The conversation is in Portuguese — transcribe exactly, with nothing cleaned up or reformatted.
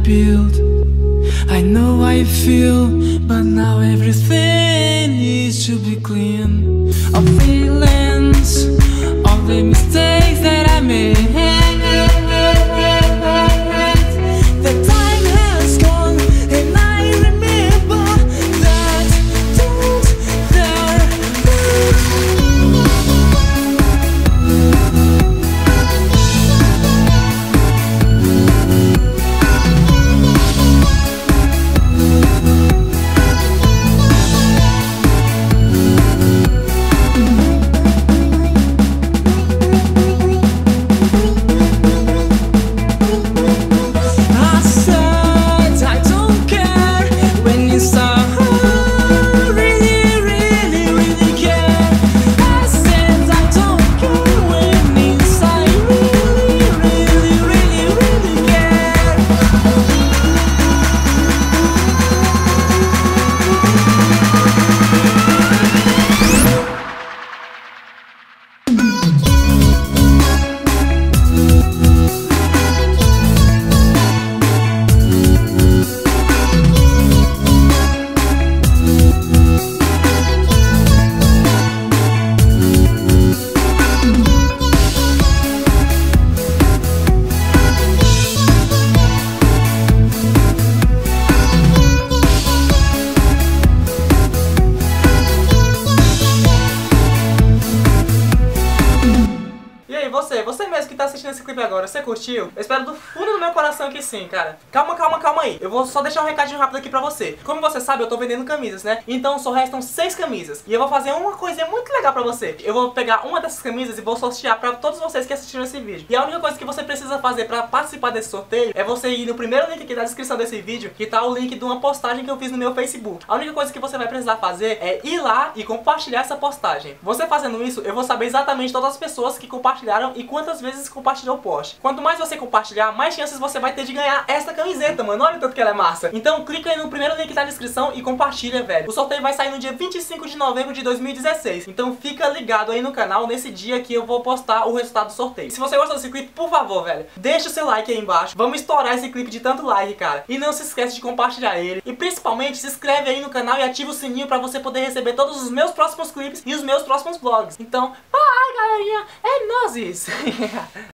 built. I know how you feel, but now everything needs to be clean. Of feelings, of the mistakes that I made. The time has gone, and I remember that things that Você, você mesmo que tá assistindo esse clipe agora, você curtiu? Eu espero do fundo do meu coração que sim, cara. Calma, calma, calma aí. Eu vou só deixar um recadinho rápido aqui pra você. Como você sabe, eu tô vendendo camisas, né? Então só restam seis camisas. E eu vou fazer uma coisinha muito legal pra você. Eu vou pegar uma dessas camisas e vou sortear pra todos vocês que assistiram esse vídeo. E a única coisa que você precisa fazer pra participar desse sorteio é você ir no primeiro link aqui da descrição desse vídeo, que tá o link de uma postagem que eu fiz no meu Facebook. A única coisa que você vai precisar fazer é ir lá e compartilhar essa postagem. Você fazendo isso, eu vou saber exatamente todas as pessoas que compartilharam e quantas vezes compartilhou o post. Quanto mais você compartilhar, mais chances você vai ter de ganhar essa camiseta, mano. Olha o tanto que ela é massa. Então clica aí no primeiro link da descrição e compartilha, velho. O sorteio vai sair no dia vinte e cinco de novembro de dois mil e dezesseis. Então fica ligado aí no canal nesse dia que eu vou postar o resultado do sorteio. Se você gostou desse clipe, por favor, velho, deixa o seu like aí embaixo. Vamos estourar esse clipe de tanto like, cara. E não se esquece de compartilhar ele. E principalmente se inscreve aí no canal e ativa o sininho pra você poder receber todos os meus próximos clipes e os meus próximos vlogs. Então, bye, galerinha. É nóis!